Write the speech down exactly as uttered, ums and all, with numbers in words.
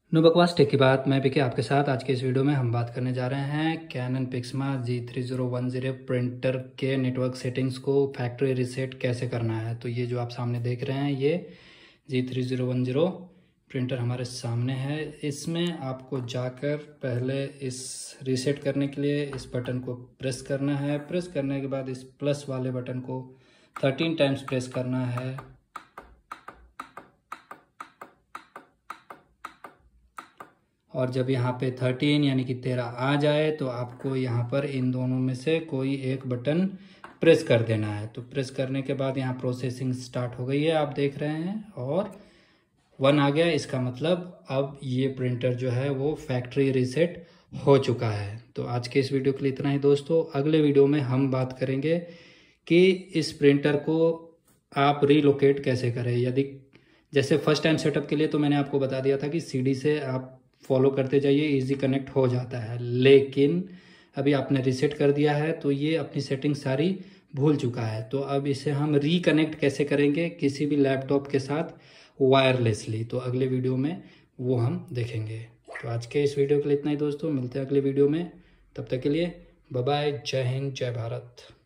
No बकवास take की बात, मैं पीके आपके साथ। आज के इस वीडियो में हम बात करने जा रहे हैं Canon Pixma G three zero one zero printer के नेटवर्क सेटिंग्स को फैक्ट्री रीसेट कैसे करना है। तो ये जो आप सामने देख रहे हैं ये G three zero one zero printer हमारे सामने है। इसमें आपको जाकर पहले इस रीसेट करने के लिए इस बटन को प्रेस करना है। प्रेस करने के बाद इस प्लस वाले बटन को थर्टीन टाइम्स प्रेस करना है। और जब यहाँ पे थर्टीन यानी कि तेरह आ जाए तो आपको यहाँ पर इन दोनों में से कोई एक बटन प्रेस कर देना है। तो प्रेस करने के बाद यहाँ प्रोसेसिंग स्टार्ट हो गई है, आप देख रहे हैं, और वन आ गया। इसका मतलब अब ये प्रिंटर जो है वो फैक्ट्री रीसेट हो चुका है। तो आज के इस वीडियो के लिए इतना ही दोस्तों। अगले वीडियो में हम बात करेंगे कि इस प्रिंटर को आप रीलोकेट कैसे करें। यदि जैसे फर्स्ट टाइम सेटअप के लिए तो मैंने आपको बता दिया था कि सीडी से आप फॉलो करते जाइए, इजी कनेक्ट हो जाता है। लेकिन अभी आपने रीसेट कर दिया है तो ये अपनी सेटिंग सारी भूल चुका है। तो अब इसे हम रिकनेक्ट कैसे करेंगे किसी भी लैपटॉप के साथ वायरलेसली, तो अगले वीडियो में वो हम देखेंगे। तो आज के इस वीडियो के लिए इतना ही दोस्तों, मिलते हैं अगले वीडियो में। तब तक के लिए बाय बाय, जय हिंद, जय भारत।